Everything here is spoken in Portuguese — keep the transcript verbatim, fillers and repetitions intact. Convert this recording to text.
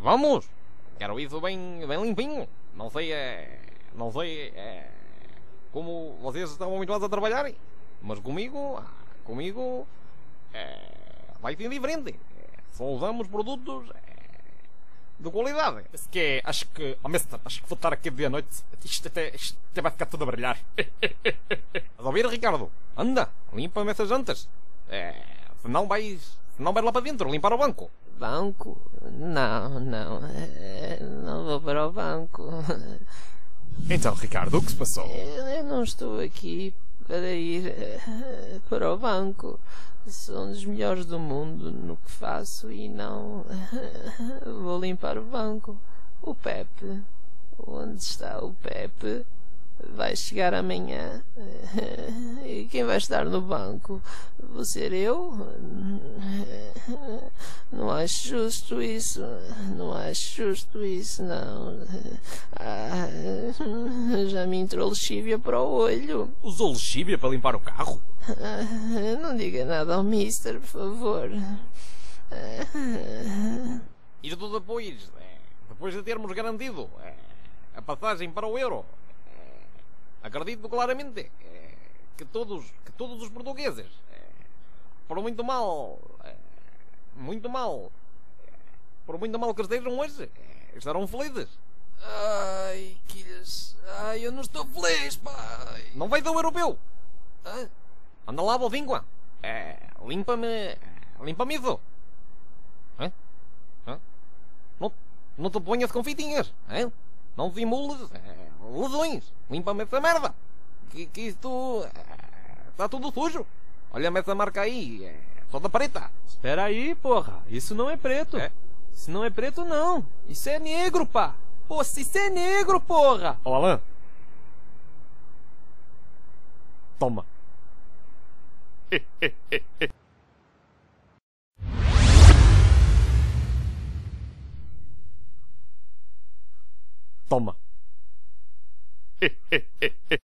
Vamos! Quero isso bem, bem limpinho. Não sei, é, não sei é, como vocês estão habituados a trabalharem, mas comigo, ah, comigo é, vai ser diferente. Só usamos produtos é, de qualidade. Esse que é, acho que, oh mister, acho que vou estar aqui de noite. Isto até, isto até vai ficar tudo a brilhar. Estás a ouvir, Ricardo? Anda, limpa-me essas jantas. É, senão vais, senão vais lá para dentro, limpar o banco. Banco? Não, não. eh, Não vou para o banco. Então, Ricardo, o que se passou? Eu eu não estou aqui para ir eh, para o banco. Sou um dos melhores do mundo no que faço e não vou limpar o banco. O Pepe. Onde está o Pepe? Vai chegar amanhã. E quem vai estar no banco? Vou ser eu? Não acho justo isso. Não acho justo isso, não. Ah, já me entrou lexívia para o olho. Usou lexívia para limpar o carro? Ah, não diga nada ao mister, por favor. Ah, Isto depois, é, depois de termos garantido é, a passagem para o euro. Acredito claramente é, que, todos, que todos os portugueses, é, por muito mal, é, muito mal, é, por muito mal que estejam hoje, é, estarão felizes. Ai, quilhas. Ai, eu não estou feliz, pai. Não vais ao europeu? Ah, Anda lá, Bovíngua. É, limpa-me, limpa-me isso. Hã? Hã? Não, não te ponhas com fitinhas, hã? Não simules é, lesões. Limpa-me essa merda. Que, que isto está tudo sujo. Olha-me essa marca aí, é, toda preta. Espera aí, porra. Isso não é preto. É? Isso não é preto, não. Isso é negro, pá. Pô, isso é negro, porra. Ó, Alan. Toma. Toma.